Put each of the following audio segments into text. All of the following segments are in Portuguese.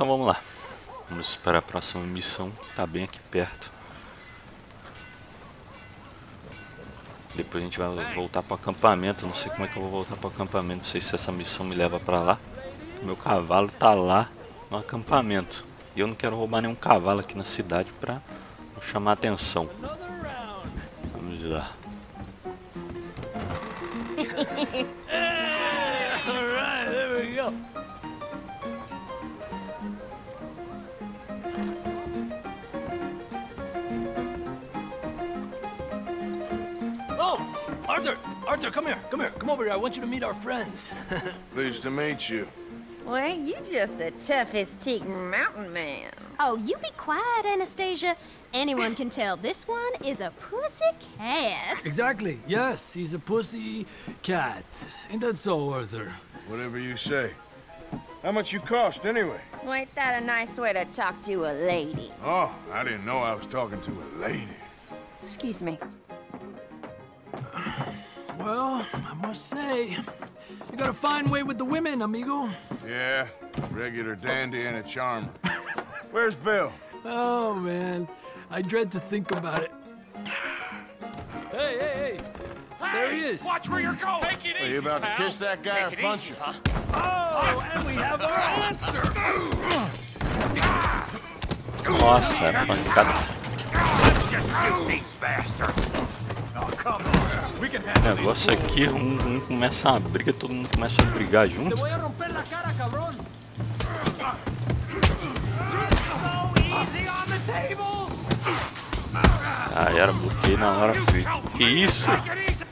Então vamos lá. Vamos esperar a próxima missão, que tá bem aqui perto. Depois a gente vai voltar pro acampamento. Não sei como é que eu vou voltar pro acampamento. Não sei se essa missão me leva pra lá. Meu cavalo tá lá no acampamento. E eu não quero roubar nenhum cavalo aqui na cidade pra não chamar atenção. Vamos lá. Alright, there we go. Oh, Arthur! Arthur, come here, come here, come over here. I want you to meet our friends. Pleased to meet you. Well, ain't you just a tough-as-teak mountain man? Oh, you be quiet, Anastasia. Anyone can tell this one is a pussy cat. Exactly, yes, he's a pussy cat. Ain't that so, Arthur? Whatever you say. How much you cost, anyway? Well, ain't that a nice way to talk to a lady? Oh, I didn't know I was talking to a lady. Excuse me. Well, I must say, you got a fine way with the women, amigo. Yeah, regular dandy and a charmer. Where's Bill? Oh, man, I dread to think about it. Hey, hey, hey! There he is! Watch where you're going! Take it Are easy, you about pal. to kiss that guy or Take it punch easy, him? huh? Oh, and we have our answer! Nossa, é pancada. Let's just shoot these bastards! Oh, come on. We can O handle negócio aqui, um começa uma briga, todo mundo começa a brigar Te junto. voy a romper la cara, cabrón! so easy on the tables! Ah, era, bloqueei na hora, filho. Que isso? Take it easy!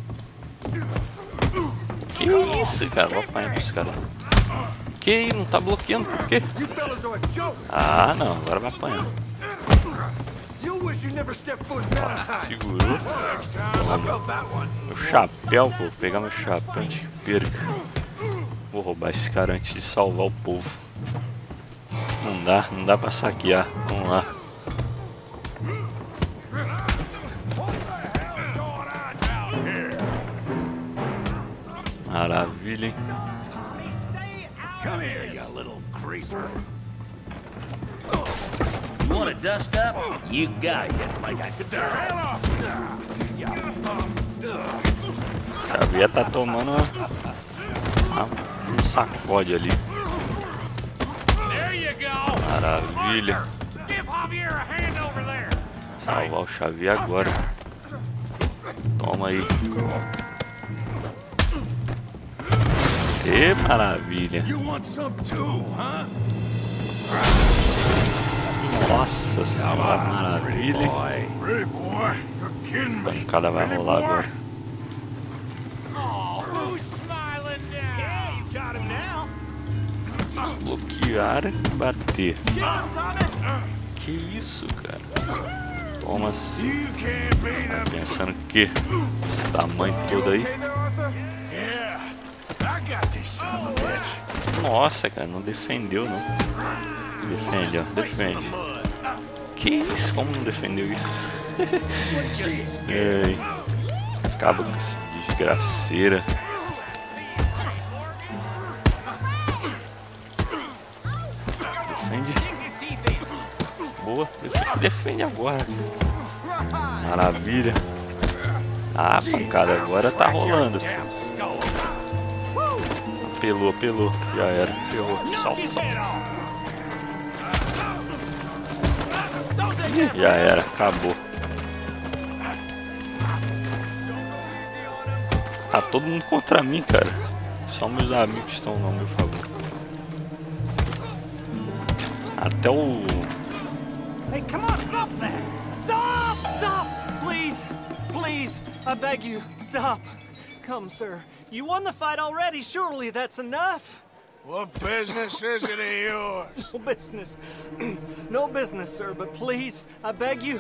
Que isso, cara? Vou apanhar pros caras. Que não tá bloqueando, por quê? You fellas are a joke. Ah, não, agora vai apanhar. You wish you never stepped foot in Valentine. Segurou. I felt that one. Meu chapéu, pô. Vou pegar meu chapéu antes que perca. Vou roubar esse cara antes de salvar o povo. Não dá pra saquear. Vamos lá. Maravilha, hein? Come here, you little greaser! You want to dust up? You got it. Like I could hell off! Xavier tá tomando um sacode ali. There you go! Maravilha. Give Javier a hand over there! Salvar o Xavier agora. Toma aí. E maravilha. You want some too, huh? Nossa senhora, maravilha. Pretty boy, you're kidding A me. pancada vai rolar agora. Oh, who's smiling now? Yeah, you got him now. Bloquear e bater. Get him, Tommy! Que isso, cara? Toma assim. You can't beat him. Pensando que esse tamanho todo aí. Okay there, Arthur? Yeah, I got this son of a bitch. Nossa, cara, não defendeu não. Defende, ó, defende. Que isso? Como não defendeu isso? Ei, acaba com essa desgraceira. Defende. Boa, defende agora. Maravilha. Ah, a pancada agora tá rolando. Apelou, já era, ferrou. Salta. Já era, acabou. Tá todo mundo contra mim, cara. Só meus amigos estão não, meu favor. Até o... Hey, come on, stop that! Stop! Stop! Please! Please! I beg you, stop! Come, sir. You won the fight already. Surely that's enough. What business is it of yours? No business. No business, sir, but please, I beg you.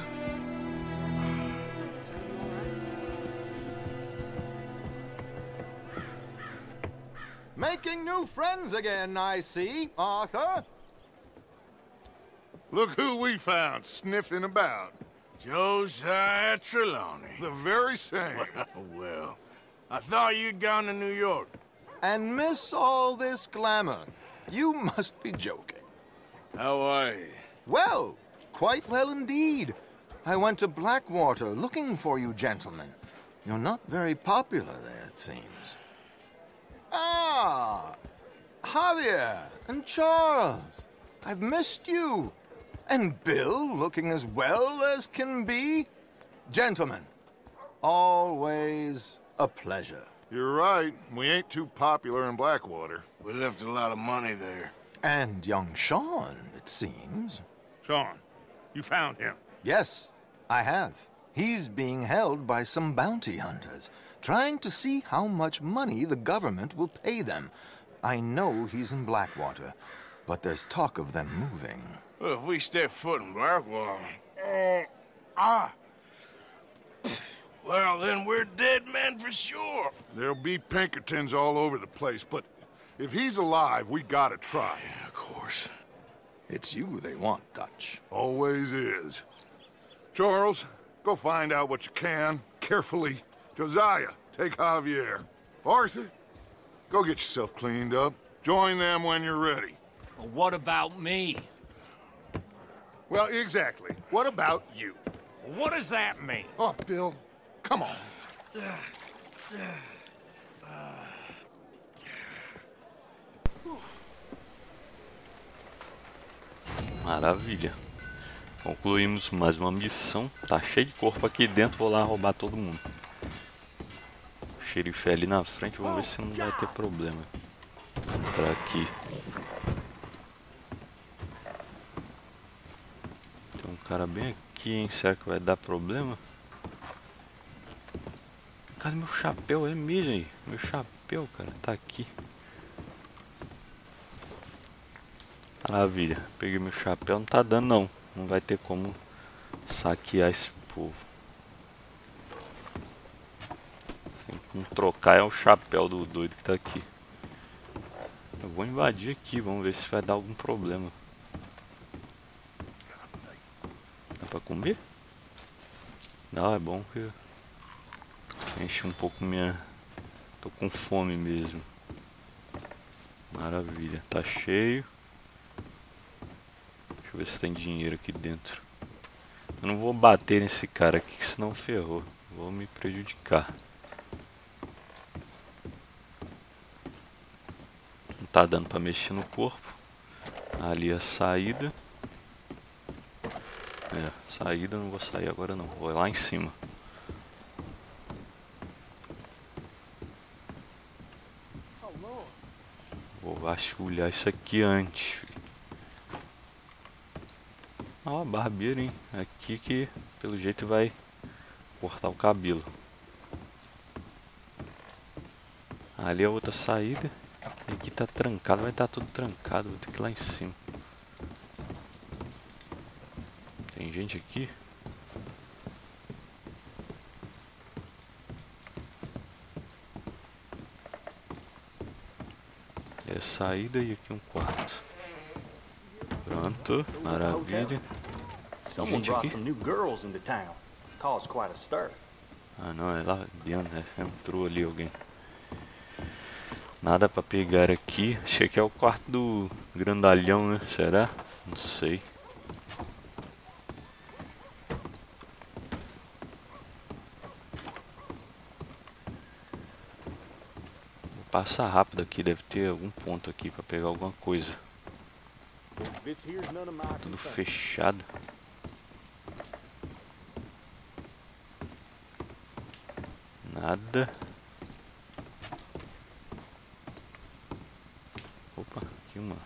Making new friends again, I see, Arthur. Look who we found sniffing about. Josiah Trelawney. The very same. Well, I thought you'd gone to New York. And miss all this glamour. You must be joking. How are you? Well, quite well indeed. I went to Blackwater looking for you gentlemen. You're not very popular there, it seems. Ah, Javier and Charles. I've missed you. And Bill looking as well as can be. Gentlemen, always a pleasure. You're right. We ain't too popular in Blackwater. We left a lot of money there. And young Sean, it seems. Sean, you found him. Yes, I have. He's being held by some bounty hunters, trying to see how much money the government will pay them. I know he's in Blackwater, but there's talk of them moving. Well, if we step foot in Blackwater... Well, then we're dead men for sure. There'll be Pinkertons all over the place, but if he's alive, we gotta try. Yeah, of course. It's you they want, Dutch. Always is. Charles, go find out what you can, carefully. Josiah, take Javier. Arthur, go get yourself cleaned up. Join them when you're ready. Well, what about me? Well, exactly. What about you? What does that mean? Oh, Bill, come on. Maravilha. Concluímos mais uma missão. Tá cheio de corpo aqui dentro. Vou lá roubar todo mundo. O xerife é ali na frente. Vamos ver se não vai ter problema. Vou entrar aqui. Tem um cara bem aqui, hein? Será que vai dar problema? Cadê meu chapéu? É mesmo aí. Meu chapéu, cara. Tá aqui. Maravilha. Peguei meu chapéu. Não tá dando, não. Não vai ter como saquear esse povo. Tem como trocar é o chapéu do doido que tá aqui. Eu vou invadir aqui. Vamos ver se vai dar algum problema. Dá pra comer? Não, é bom que enche um pouco minha... Tô com fome mesmo. Maravilha. Tá cheio. Deixa eu ver se tem dinheiro aqui dentro. Eu não vou bater nesse cara aqui, que senão ferrou. Vou me prejudicar. Não tá dando pra mexer no corpo. Ali a saída. Saída, não vou sair agora não. Vou lá em cima. Vou vasculhar isso aqui antes. Ó, barbeiro, hein? Aqui que pelo jeito vai cortar o cabelo. Ali a outra saída. Aqui tá trancado, vai estar tudo trancado. Vou ter que ir lá em cima. Tem gente aqui? É a saída e aqui um quarto. Pronto, maravilha. Tem gente aqui? Ah não, é lá dentro, né? Entrou ali alguém. Nada pra pegar aqui. Acho que aqui é o quarto do grandalhão, né? Será? Não sei. Vou passar rápido aqui, deve ter algum ponto aqui pra pegar alguma coisa. Tudo fechado. Nada. Opa, aqui uma.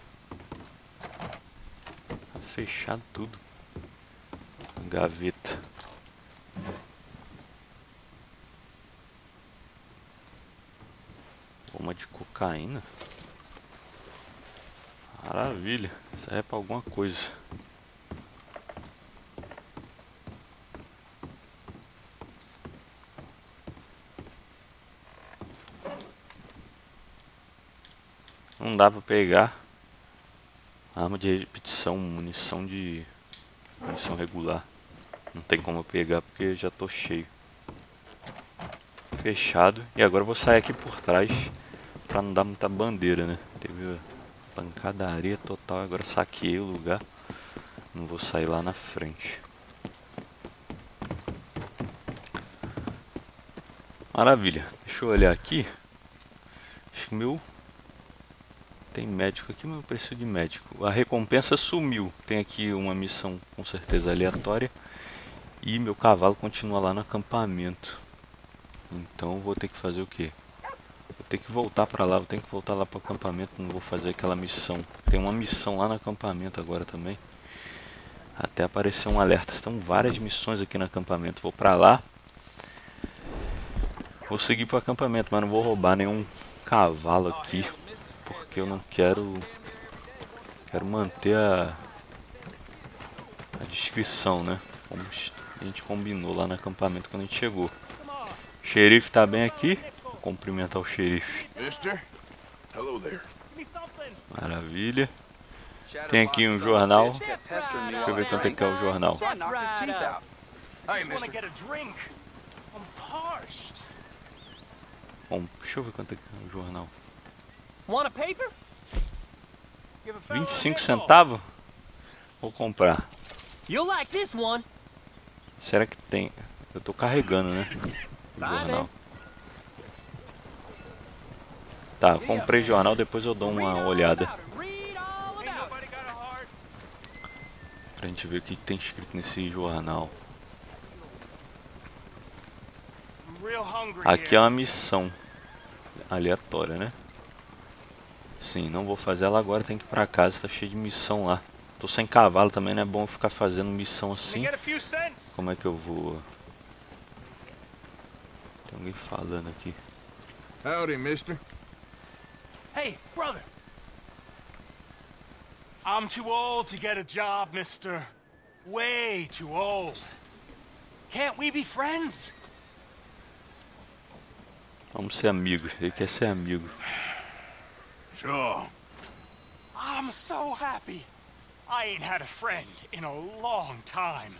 Tá fechado tudo. Gaveta. Goma de cocaína. Maravilha. Isso é pra alguma coisa. Não dá pra pegar arma de repetição, munição regular. Não tem como eu pegar porque já tô cheio. Fechado. E agora eu vou sair aqui por trás pra não dar muita bandeira, né? Teve Pancadaria total. Agora saqueei o lugar. Não vou sair lá na frente. Maravilha. Deixa eu olhar aqui. Acho que meu... Tem médico aqui, mas eu preciso de médico. A recompensa sumiu. Tem aqui uma missão com certeza aleatória. E meu cavalo continua lá no acampamento. Então vou ter que fazer o quê? Vou ter que voltar pra lá. Vou ter que voltar lá pro acampamento. Não vou fazer aquela missão. Tem uma missão lá no acampamento agora também. Até aparecer um alerta. Estão várias missões aqui no acampamento. Vou pra lá. Vou seguir pro acampamento, mas não vou roubar nenhum cavalo aqui. Porque eu não quero... Quero manter a descrição, né? Como a gente combinou lá no acampamento quando a gente chegou. O xerife tá bem aqui. Vou cumprimentar o xerife. Mister? Hello there. Maravilha. Tem aqui um jornal. Deixa eu ver quanto é que é o jornal. Bom, deixa eu ver quanto é que é o jornal. 25 centavos? Vou comprar. Será que tem? Eu tô carregando, né? O jornal. Tá, eu comprei jornal, depois eu dou uma olhada. Pra gente ver o que tem escrito nesse jornal. Aqui é uma missão aleatória, né? Sim, não vou fazer ela agora, tem que ir pra casa, tá cheio de missão lá. Tô sem cavalo também, não é bom ficar fazendo missão assim. Como é que eu vou? Tem alguém falando aqui. Howdy, mister. Hey, brother. I'm too old to get a job, mister. Way too old. Can't we be friends? Vamos ser amigos, ele quer ser amigo. Sure. I'm so happy. I ain't had a friend in a long time.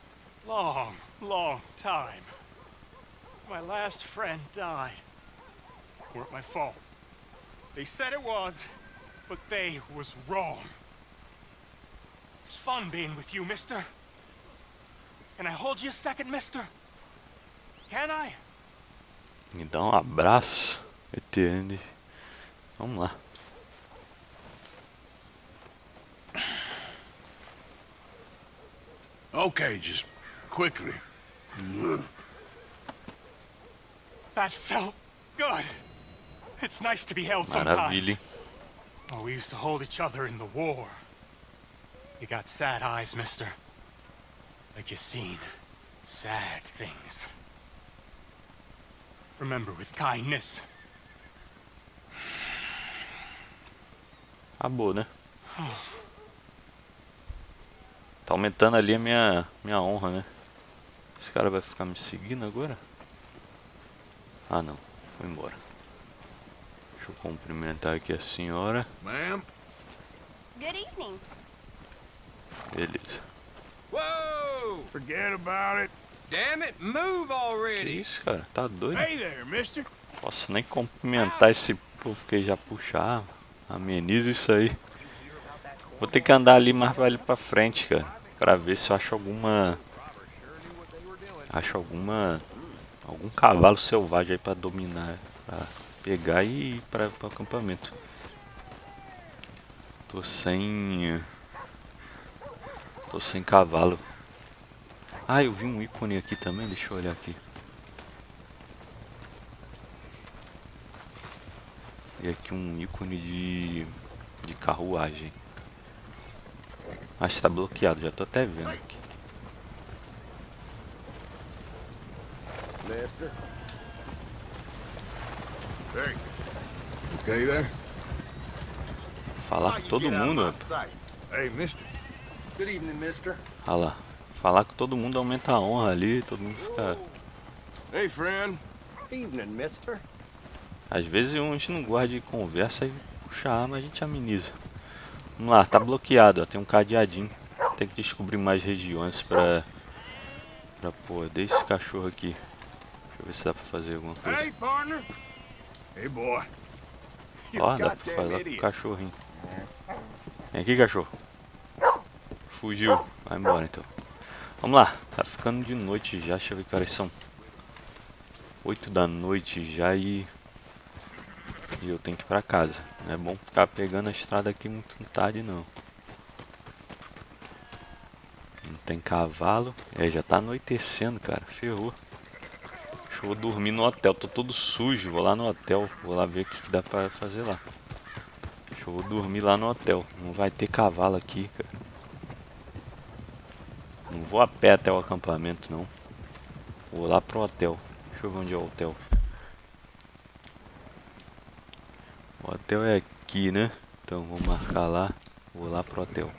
Long time. My last friend died. Weren't my fault. They said it was, but they was wrong. It's fun being with you, mister. Can I hold you a second, mister? Can I? Me dá um abraço, Etienne. Vamos lá. Okay, just quickly. That felt good. It's nice to be held Maravilha. sometimes. Oh, we used to hold each other in the war. You got sad eyes, mister. Like you've seen sad things. Remember with kindness. Acabou, né? Tá aumentando ali a minha honra, né? Esse cara vai ficar me seguindo agora? Ah, não. Foi embora. Deixa eu cumprimentar aqui a senhora. Ma'am? Good evening. Beleza. Whoa! Forget about it. Damn it, move Que already. isso, cara? Tá doido? Hey there, mister. Posso nem cumprimentar esse povo que já puxar. Ameniza isso aí. Vou ter que andar ali mais ali pra frente, cara. Pra ver se eu acho alguma... algum cavalo selvagem aí pra dominar. Pra pegar e ir para o acampamento. Tô sem cavalo. Ah, eu vi um ícone aqui também, deixa eu olhar aqui. E aqui um ícone de carruagem. Acho que tá bloqueado, já tô até vendo aqui. Lester. Hey. Okay there? Falar com todo mundo, rapaz. Hey, mister. Good evening, mister. Olha lá. Falar com todo mundo aumenta a honra ali, todo mundo fica... Hey, friend. Evening, mister. Às vezes a gente não gosta de conversa e puxa a arma, a gente ameniza. Vamos lá, tá bloqueado, ó, tem um cadeadinho. Tem que descobrir mais regiões pra poder esse cachorro aqui. Deixa eu ver se dá pra fazer alguma coisa. Hey, partner. Hey, boy. Ó, dá pra falar com o cachorrinho. Vem aqui, cachorro. Fugiu. Vai embora então. Vamos lá. Tá ficando de noite já. Deixa eu ver que horas são. 8 da noite já e eu tenho que ir pra casa. Não é bom ficar pegando a estrada aqui muito tarde não. Não tem cavalo. É, já tá anoitecendo, cara. Ferrou. Deixa eu dormir no hotel. Tô todo sujo. Vou lá no hotel. Vou lá ver o que dá pra fazer lá. Deixa eu dormir lá no hotel. Não vai ter cavalo aqui, cara. Não vou a pé até o acampamento, não. Vou lá pro hotel. Deixa eu ver onde é o hotel. O hotel é aqui, né? Então vou marcar lá. Vou lá pro hotel.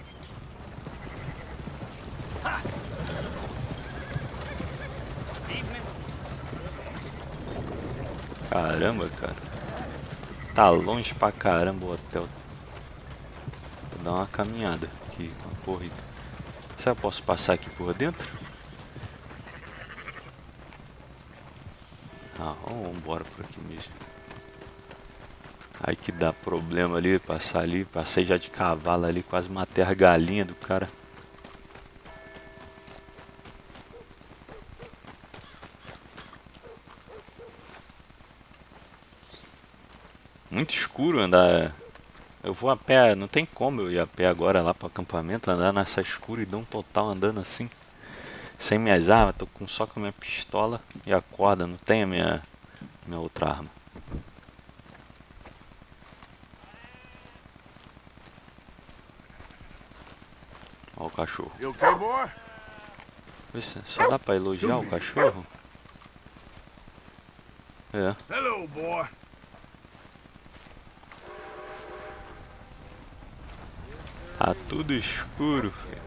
Caramba, cara. Tá longe pra caramba o hotel. Vou dar uma caminhada aqui, uma corrida. Será que eu posso passar aqui por dentro? Ah, vamos embora por aqui mesmo. Aí que dá problema ali, passar ali. Passei já de cavalo ali, quase matei a galinha do cara. Muito escuro andar. Eu vou a pé, não tem como eu ir a pé agora lá pro acampamento, andar nessa escuridão total, andando assim. Sem minhas armas, tô só com a minha pistola e a corda, não tem a minha outra arma. Olha o cachorro. You okay, boy? Vê se só dá pra elogiar o cachorro? É. Hello, boy. Tá tudo escuro, filho.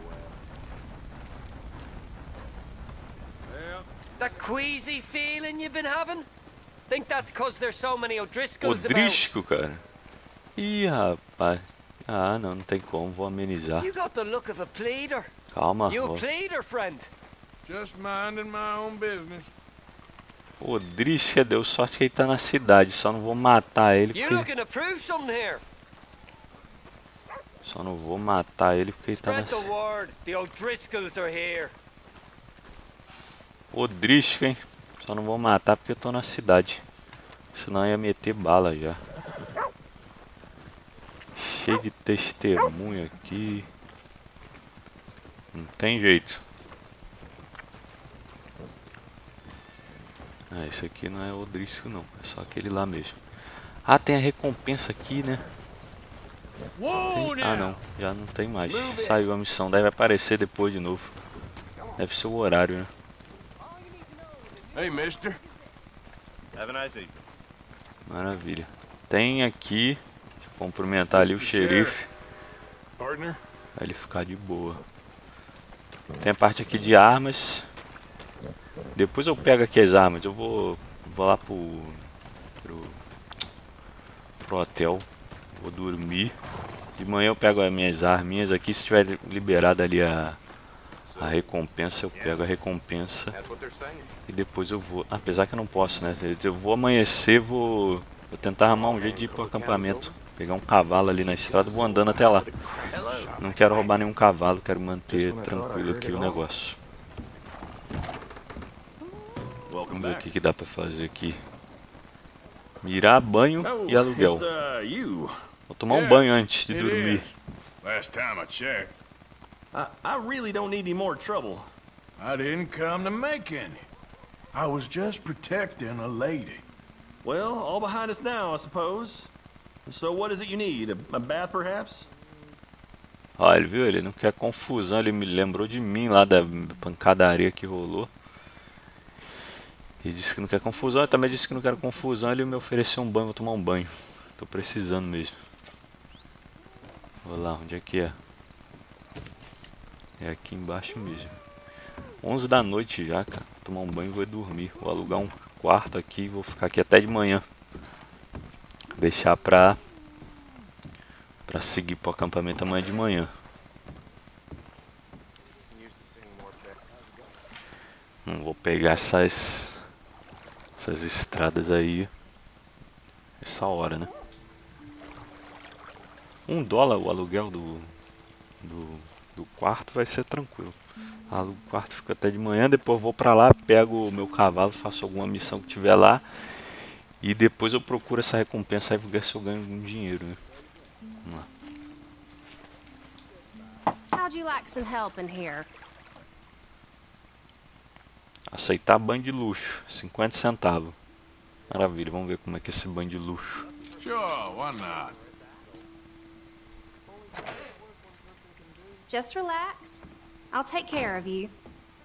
That queasy feeling you've been having? Think that's 'cause there's so many O'Driscolls about? O'Driscoll, cara. Ih, rapaz. Ah, não tem como, vou amenizar. You got the look of a pleader. Calma, You a ó. pleader, friend? Just minding my own business. O'Driscoll, deu sorte que ele tá na cidade, só não vou matar ele You porque... looking to prove something here? Só não vou matar ele porque ele tá na Spread the word. The O'Driscolls are here. O'Driscoll, hein? Só não vou matar porque eu tô na cidade. Senão eu ia meter bala já. Cheio de testemunha aqui. Não tem jeito. Ah, esse aqui não é O'Driscoll não. É só aquele lá mesmo. Ah, tem a recompensa aqui, né? Tem... Ah, não. Já não tem mais. Saiu a missão. Deve aparecer depois de novo. Deve ser o horário, né? Hey, mister. Have a nice evening. Maravilha. Tem aqui... Deixa eu cumprimentar ali o xerife. Partner. Pra ele ficar de boa. Tem a parte aqui de armas. Depois eu pego aqui as armas. Eu vou lá pro hotel. Vou dormir. De manhã eu pego as minhas arminhas aqui. Se tiver liberado ali a recompensa, eu pego a recompensa. E depois eu vou. Apesar que eu não posso, né? Eu vou amanhecer, vou tentar arrumar um jeito de ir pro acampamento. Pegar um cavalo ali na estrada e vou andando até lá. Não quero roubar nenhum cavalo, quero manter tranquilo aqui o negócio. Vamos ver o que dá pra fazer aqui. Mirar, banho e aluguel. Vou tomar um banho antes de dormir. Last time I checked. I really don't need any more trouble. I didn't come to make any. I was just protecting a lady. Well, all behind us now, I suppose. So what is it you need? A bath, perhaps? Olha, ele viu? Ele não quer confusão. Ele me lembrou de mim lá da pancadaria que rolou. Ele disse que não quer confusão. Eu também disse que não quero confusão. Ele me ofereceu um banho. Vou tomar um banho. Tô precisando mesmo. Vou lá, onde é que é? É aqui embaixo mesmo. 11 da noite já, cara. Vou tomar um banho e vou dormir. Vou alugar um quarto aqui. Vou ficar aqui até de manhã. Deixar pra seguir pro acampamento amanhã de manhã. Não vou pegar essas estradas aí essa hora, né? $1 o aluguel do quarto, vai ser tranquilo. Alugo o quarto, fico até de manhã, depois vou pra lá, pego o meu cavalo, faço alguma missão que tiver lá. E depois eu procuro essa recompensa aí, vou ver se eu ganho algum dinheiro, né? Vamos lá. How'd you like some help in here? Aceitar banho de luxo, 50 centavos. Maravilha, vamos ver como é que é esse banho de luxo. Sure, why not? Just relax. I'll take care of you.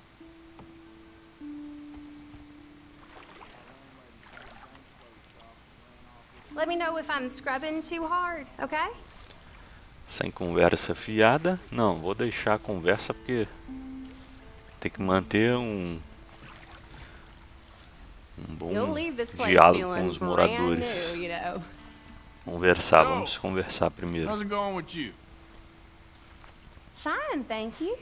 Let me know if I'm scrubbing too hard, okay? Sem conversa fiada. Não, vou deixar a conversa porque tem que manter um bom diálogo com os moradores. Conversar, vamos conversar primeiro. How's it going with you? Fine, thank you.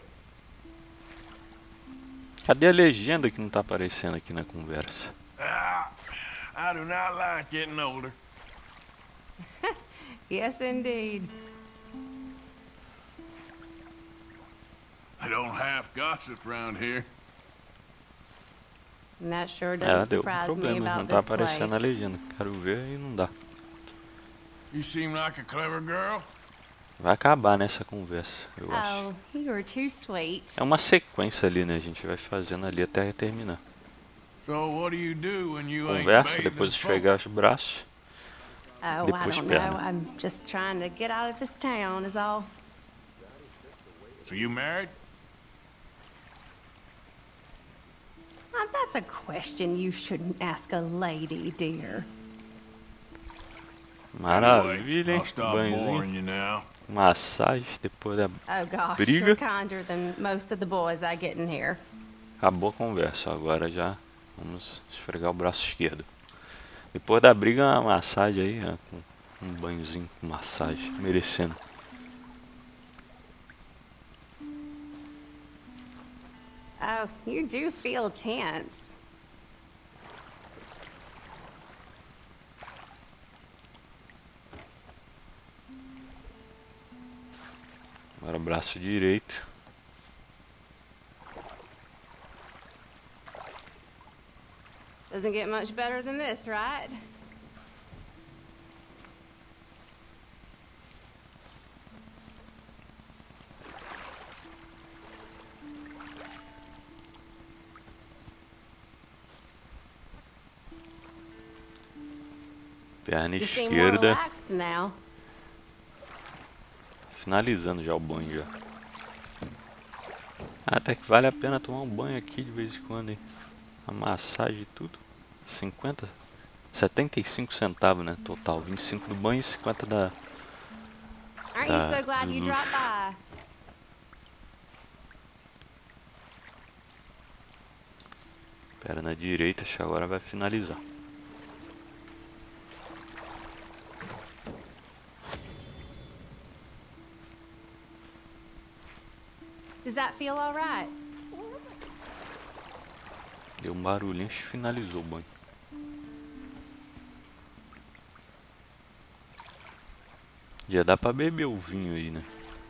Cadê a legenda que não tá aparecendo aqui na conversa? I do not like getting older. Yes, indeed. I don't half gossip around here. And that sure doesn't Deu surprise me problema, não about tá this aparecendo a place. legenda. Quero ver e não dá. You seem like a clever girl. Vai acabar nessa conversa, eu acho. Oh, you're too sweet. É uma sequência ali, né? A gente vai fazendo ali até terminar. So what do you do when you ain't Conversa, bathing depois folk? esfregar os braços. Oh, I Depois don't perna. know. I'm just trying to get out of this town is all. So you married? That's a question you shouldn't ask a lady, dear. Maravilha, hein? I'll stop boring Banhozinho, you now. massagem, depois da Oh gosh, briga. you're kinder than most of the boys I get in here. Acabou a conversa, agora já vamos esfregar o braço esquerdo. Depois da briga, uma massagem aí, ó, com um banhozinho com massagem, merecendo. Oh, you do feel tense. Agora braço direito. Doesn't get much better than this, right? Perna You seem more esquerda. relaxed now. Finalizando já o banho já. Até que vale a pena tomar um banho aqui de vez em quando, hein? A massagem e tudo. 75 centavos, né? Total. 25 do banho e 50 da... Aren't you so glad do you luxo. dropped by? Perna direita, acho que agora vai finalizar. Does that feel all right? Deu um barulhinho, acho que finalizou o banho. Já dá pra beber o vinho aí, né?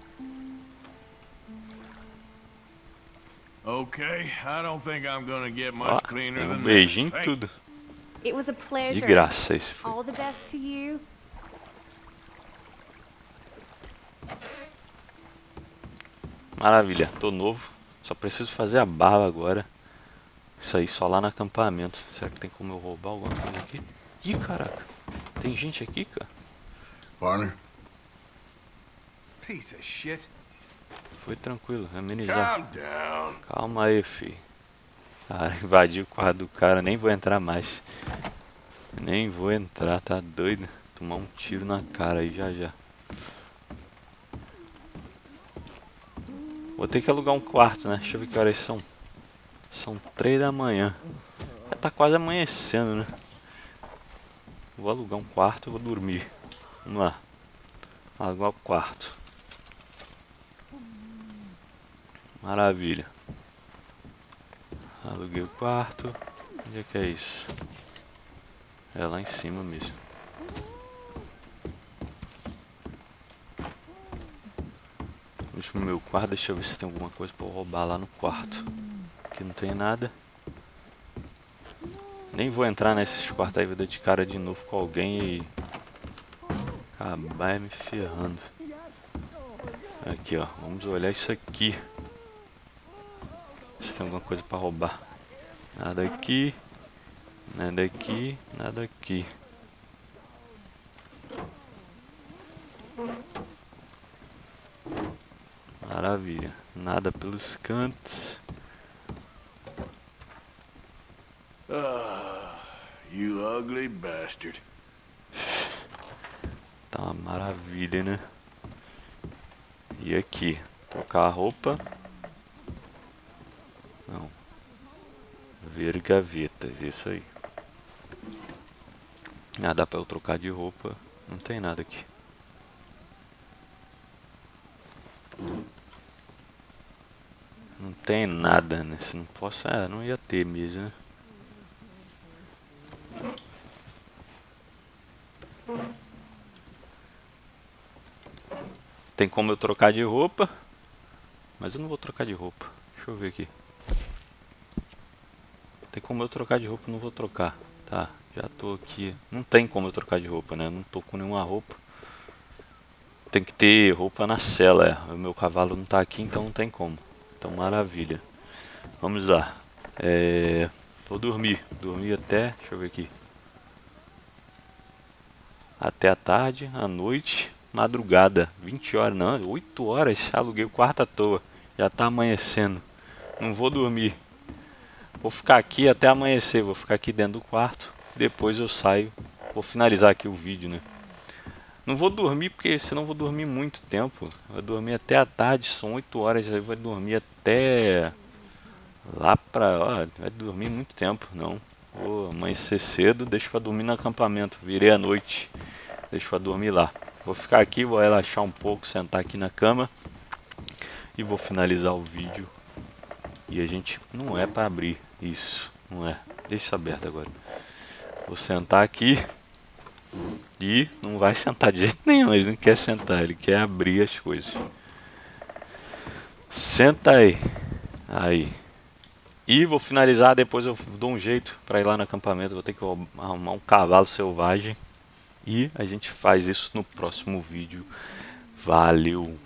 Okay, I don't think I'm gonna get Ó, much cleaner tem um than beijinho this. e tudo. It was a De pleasure. graça esse foi. All the best to you. Maravilha, tô novo. Só preciso fazer a barba agora. Isso aí só lá no acampamento. Será que tem como eu roubar alguma coisa aqui? Ih, caraca. Tem gente aqui, cara. Partner? Piece of shit. Foi tranquilo, amenizar. Calm down. Calma aí, fi. Cara, invadi o quarto do cara, nem vou entrar mais. Nem vou entrar, tá doido? Tomar um tiro na cara aí já já. Vou ter que alugar um quarto, né? Deixa eu ver que horas são. São 3 da manhã. Já tá quase amanhecendo, né? Vou alugar um quarto e vou dormir. Vamos lá. Alugar o quarto. Maravilha. Aluguei o quarto. Onde é que é isso? É lá em cima mesmo. Vamos pro meu quarto, deixa eu ver se tem alguma coisa pra eu roubar lá no quarto. Aqui não tem nada. Nem vou entrar nesses quartos aí, vou dar de cara de novo com alguém e acabar me ferrando. Aqui, ó, vamos olhar isso aqui. Se tem alguma coisa pra roubar. Nada aqui, nada aqui, nada aqui. Maravilha, nada pelos cantos. Ah, you ugly bastard. Tá uma maravilha, né? E aqui, trocar a roupa. Não. Ver gavetas, isso aí. Ah, dá pra eu trocar de roupa. Não tem nada aqui. Não tem nada, né? Se não posso, não ia ter mesmo, né? Tem como eu trocar de roupa, mas eu não vou trocar de roupa. Deixa eu ver aqui. Tem como eu trocar de roupa, não vou trocar. Tá, já tô aqui. Não tem como eu trocar de roupa, né? Não tô com nenhuma roupa. Tem que ter roupa na cela, O meu cavalo não tá aqui, então não tem como. Então, maravilha. Vamos lá. Vou dormir. Dormir até... Deixa eu ver aqui. Até a tarde, à noite, madrugada. 20 horas, não. 8 horas. Aluguei o quarto à toa. Já tá amanhecendo. Não vou dormir. Vou ficar aqui até amanhecer. Vou ficar aqui dentro do quarto. Depois eu saio. Vou finalizar aqui o vídeo, né? Não vou dormir porque senão vou dormir muito tempo. Vou dormir até a tarde, são 8 horas, aí vou dormir até lá pra... Ó, vai dormir muito tempo, não. Vou amanhecer cedo, deixo pra dormir no acampamento. Virei à noite, deixo pra dormir lá. Vou ficar aqui, vou relaxar um pouco, sentar aqui na cama. E vou finalizar o vídeo. E a gente... Não é pra abrir isso, não é. Deixa aberto agora. Vou sentar aqui. E não vai sentar de jeito nenhum, ele não quer sentar, ele quer abrir as coisas. Senta aí. Aí. E vou finalizar, depois eu dou um jeito pra ir lá no acampamento. Vou ter que arrumar um cavalo selvagem. E a gente faz isso no próximo vídeo. Valeu!